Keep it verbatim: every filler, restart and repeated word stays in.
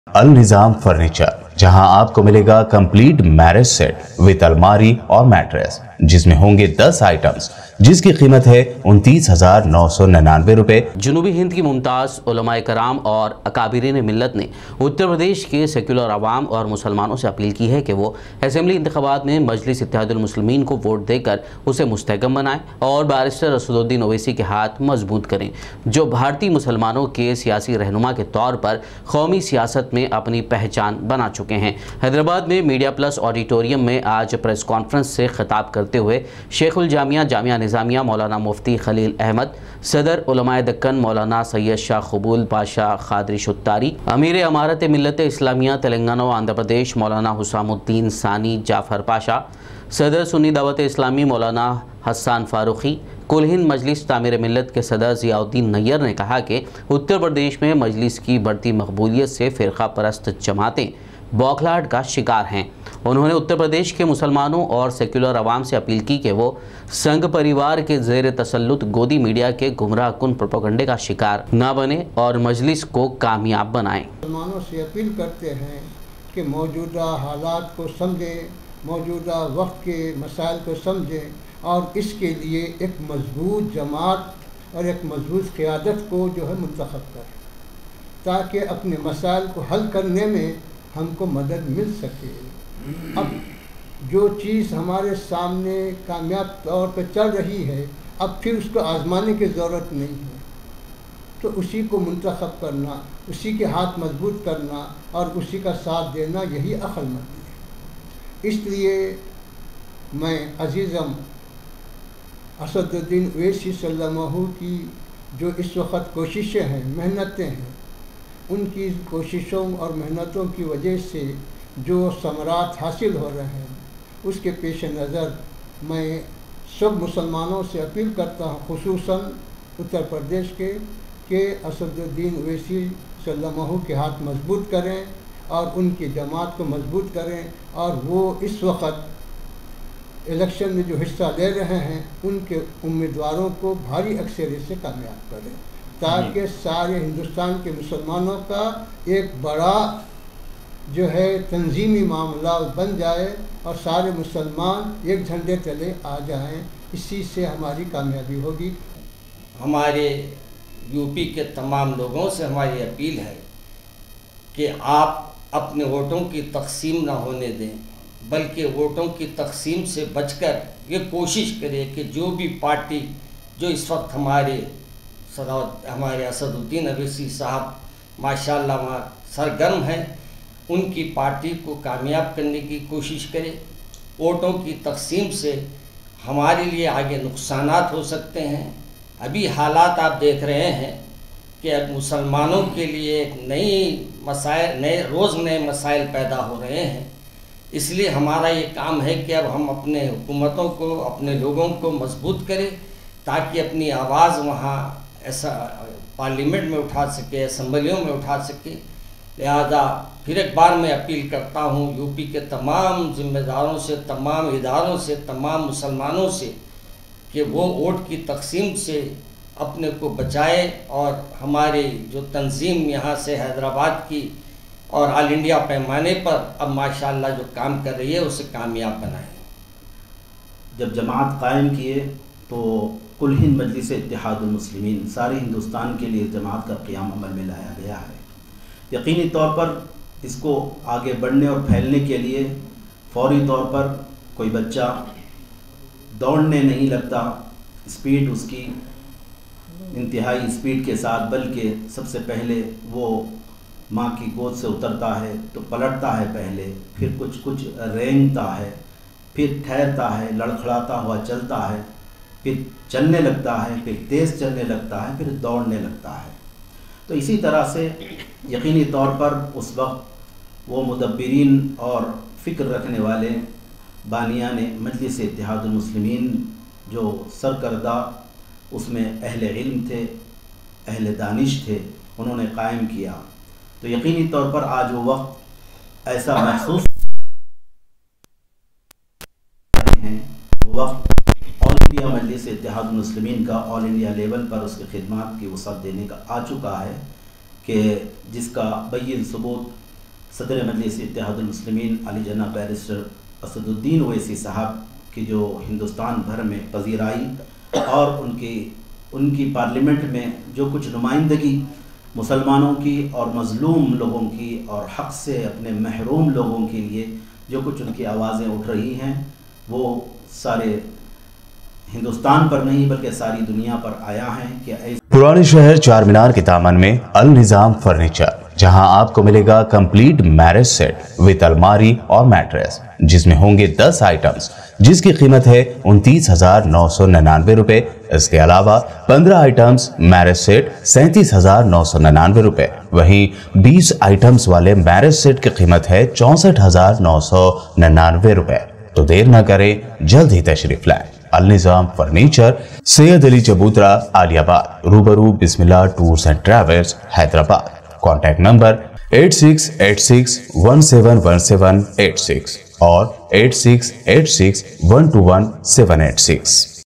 النظام furniture, جہاں آپ کو ملے گا کمپلیٹ میرج سیٹ وتھ الماری اور میٹریس، جس میں ہوں گے دس آئٹمز، جس کی قیمت ہے انتیس ہزار نو سو ننانوے روپے۔ جنوبی ہند کی ممتاز علماء کرام اور اکابرین ملت نے اتر پردیش کے سیکولر عوام اور مسلمانوں سے اپیل کی ہے کہ وہ اسمبلی انتخابات میں مجلس اتحاد المسلمین کو ووٹ دے کر اسے مستحکم بنائیں اور بیرسٹر اسد الدین اویسی کے ہاتھ مضبوط کریں، جو بھارتی مسلمانوں کے سیاسی رہنما کے طور پر قومی سیاست میں اپنی پہچان بنا چکے ہیں۔ حیدرآباد میں میڈیا پلس آڈیٹوریم میں آج پریس کانفرنس سے خطاب کرتے ہوئے شیخ الجامعہ جامعہ نظامیہ مولانا مفتی خلیل احمد، صدر علماء دکن مولانا سید شاہ قبول پاشا قادری شتاری، امیر امارت ملت اسلامیہ تلنگانہ و آندھرا پردیش مولانا حسام الدین ثانی جعفر پاشا، صدر سنی دعوت اسلامی مولانا حسان فاروقی، کل ہند مجلس تعمیر ملت کے صدر ضیاء الدین نیر نے کہا کہ اتر پردیش میں مجلس کی بڑھتی مقبولیت سے فرقہ پرست جماعتیں بوکھلاہٹ کا شکار ہیں۔ انہوں نے اتر پردیش کے مسلمانوں اور سیکولر عوام سے اپیل کی کہ وہ سنگھ پریوار کے زیر تسلط گودی میڈیا کے گمراہ کن پروپیگنڈے کا شکار نہ بنے اور مجلس کو کامیاب بنائیں۔ مسلمانوں سے اپیل کرتے ہیں کہ موجودہ حالات کو سمجھیں، موجودہ وقت کے مسائل کو سمجھیں اور اس کے لیے ایک مضبوط جماعت اور ایک مضبوط قیادت کو جو ہے منتخب کریں، تاکہ اپنے مسائل کو حل کرنے میں ہم کو مدد مل سکے۔ اب جو چیز ہمارے سامنے کامیاب طور پہ چل رہی ہے، اب پھر اس کو آزمانے کی ضرورت نہیں ہے، تو اسی کو منتخب کرنا، اسی کے ہاتھ مضبوط کرنا اور اسی کا ساتھ دینا، یہی عقل مندی ہے۔ اس لیے میں عزیزم اسد الدین اویسی صلی اللہ علیہ وسلم کی جو اس وقت کوششیں ہیں، محنتیں ہیں، ان کی کوششوں اور محنتوں کی وجہ سے جو ثمرات حاصل ہو رہے ہیں، اس کے پیش نظر میں سب مسلمانوں سے اپیل کرتا ہوں، خصوصاً اتر پردیش کے، کہ اسد الدین اویسی صلی اللہ علیہ وسلم کے ہاتھ مضبوط کریں اور ان کی جماعت کو مضبوط کریں، اور وہ اس وقت الیکشن میں جو حصہ لے رہے ہیں ان کے امیدواروں کو بھاری اکثریت سے کامیاب کریں، تاکہ سارے ہندوستان کے مسلمانوں کا ایک بڑا جو ہے تنظیمی معاملہ بن جائے اور سارے مسلمان ایک جھنڈے تلے آ جائیں۔ اسی سے ہماری کامیابی ہوگی۔ ہمارے یو پی کے تمام لوگوں سے ہماری اپیل ہے کہ آپ اپنے ووٹوں کی تقسیم نہ ہونے دیں، بلکہ ووٹوں کی تقسیم سے بچ کر یہ کوشش کرے کہ جو بھی پارٹی جو اس وقت ہمارے ہمارے اسد الدین اویسی صاحب ماشاءاللہ وہاں سرگرم ہیں، ان کی پارٹی کو کامیاب کرنے کی کوشش کرے۔ ووٹوں کی تقسیم سے ہمارے لیے آگے نقصانات ہو سکتے ہیں۔ ابھی حالات آپ دیکھ رہے ہیں کہ اب مسلمانوں کے لیے ایک نئی مسائل نئے روز نئے مسائل پیدا ہو رہے ہیں۔ اس لیے ہمارا یہ کام ہے کہ اب ہم اپنے حکومتوں کو، اپنے لوگوں کو مضبوط کریں، تاکہ اپنی آواز وہاں ایسا پارلیمنٹ میں اٹھا سکے، اسمبلیوں میں اٹھا سکے۔ لہذا پھر ایک بار میں اپیل کرتا ہوں یو پی کے تمام ذمہ داروں سے، تمام اداروں سے، تمام مسلمانوں سے کہ وہ ووٹ کی تقسیم سے اپنے کو بچائے اور ہماری جو تنظیم یہاں سے حیدرآباد کی اور آل انڈیا پیمانے پر اب ماشاءاللہ جو کام کر رہی ہے اسے کامیاب بنائیں۔ جب جماعت قائم کیے تو کل ہند مجلس اتحاد المسلمین سارے ہندوستان کے لیے جماعت کا قیام عمل میں لایا گیا ہے۔ یقینی طور پر اس کو آگے بڑھنے اور پھیلنے کے لیے فوری طور پر کوئی بچہ دوڑنے نہیں لگتا، اسپیڈ اس کی انتہائی اسپیڈ کے ساتھ، بلکہ سب سے پہلے وہ ماں کی گود سے اترتا ہے تو پلٹتا ہے پہلے، پھر کچھ کچھ رینگتا ہے، پھر ٹھہرتا ہے، لڑکھڑاتا ہوا چلتا ہے، پھر چلنے لگتا ہے، پھر تیز چلنے لگتا ہے، پھر دوڑنے لگتا ہے۔ تو اسی طرح سے یقینی طور پر اس وقت وہ مدبرین اور فکر رکھنے والے بانیان مجلس اتحاد المسلمین جو سرکردہ اس میں اہل علم تھے، اہل دانش تھے، انہوں نے قائم کیا، تو یقینی طور پر آج وہ وقت ایسا محسوس ہیں، وہ وقت آل انڈیا مجلس اتحاد المسلمین کا آل انڈیا لیول پر اس کے خدمات کی وسعت دینے کا آ چکا ہے، کہ جس کا بین ثبوت صدر مجلس اتحاد المسلمین علی جناب بیرسٹر اسد الدین اویسی صاحب کی جو ہندوستان بھر میں پذیرائی اور ان کی ان کی پارلیمنٹ میں جو کچھ نمائندگی مسلمانوں کی اور مظلوم لوگوں کی اور حق سے اپنے محروم لوگوں کے لیے جو کچھ ان کی آوازیں اٹھ رہی ہیں وہ سارے ہندوستان پر نہیں بلکہ ساری دنیا پر آیا ہے کہ ایسے پرانے شہر چار مینار کے دامن میں النظام فرنیچر، جہاں آپ کو ملے گا کمپلیٹ میرج سیٹ وتھ الماری اور میٹریس، جس میں ہوں گے دس آئٹمز جس کی قیمت ہے انتیس ہزار نو سو ننانوے روپے۔ اس کے علاوہ پندرہ آئٹمز میرج سیٹ سینتیس ہزار نو سو ننانوے روپے، وہیں بیس آئٹمز والے میرج سیٹ کی قیمت ہے چونسٹھ ہزار نو سو ننانوے روپے۔ تو دیر نہ کریں، جلد ہی تشریف لائیں۔ النظام فرنیچر، سید علی چبوترا، عالی آباد، روبرو Bismillah tours and travels, Hyderabad. Contact number eight six eight six one seven one seven eight six اور eight six eight six one two one seven eight six.